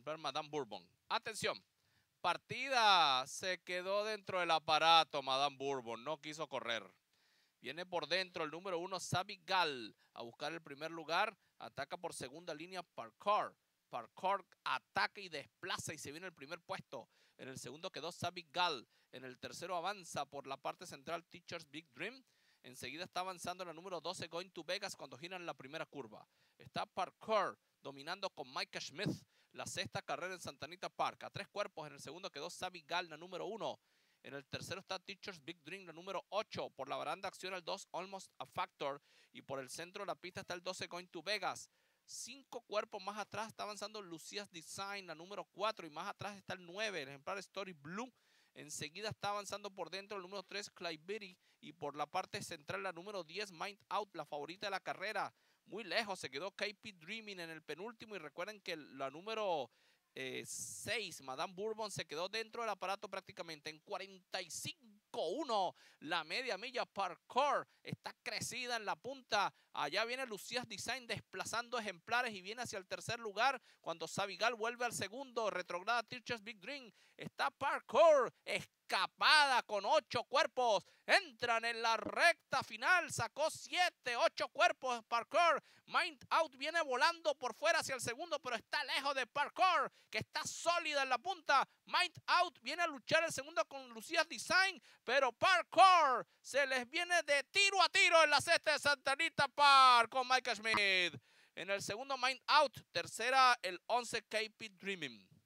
ejemplar Madame Bourbon. Atención, partida se quedó dentro del aparato Madame Bourbon, no quiso correr. Viene por dentro el número 1, Sabi Gal, a buscar el primer lugar. Ataca por segunda línea Parkour. Parkour ataca y desplaza y se viene el primer puesto. En el segundo quedó Sabi Gal. En el tercero avanza por la parte central Teacher's Big Dream. Enseguida está avanzando la número 12, Going to Vegas, cuando giran la primera curva. Está Parkour dominando con Micah Smith la sexta carrera en Santa Anita Park. A 3 cuerpos. En el segundo quedó Sabi Gal, la número 1. En el tercero está Teacher's Big Dream, la número 8. Por la baranda acciona el 2, Almost a Factor. Y por el centro de la pista está el 12, Going to Vegas. 5 cuerpos más atrás está avanzando Lucia's Design, la número 4. Y más atrás está el 9, el ejemplar Story Blue. Enseguida está avanzando por dentro el número 3, Clyde. Y por la parte central la número 10, Mind Out, la favorita de la carrera. Muy lejos se quedó KP Dreaming en el penúltimo. Y recuerden que la número 6, Madame Bourbon, se quedó dentro del aparato prácticamente en 45-1. La media milla Parkour está crecida en la punta. Allá viene Lucia's Design desplazando ejemplares y viene hacia el tercer lugar. Cuando Sabigal vuelve al segundo, retrograda Teacher's Big Dream. Está Parkour escapada con 8 cuerpos. Entran en la recta final. Sacó 7, 8 cuerpos Parkour. Mind Out viene volando por fuera hacia el segundo, pero está lejos de Parkour, que está sólida en la punta. Mind Out viene a luchar el segundo con Lucia's Design, pero Parkour se les viene de tiro a tiro en la sexta de Santa Anita Park con Micah Smith. En el segundo Mind Out, tercera el 11 KP Dreaming.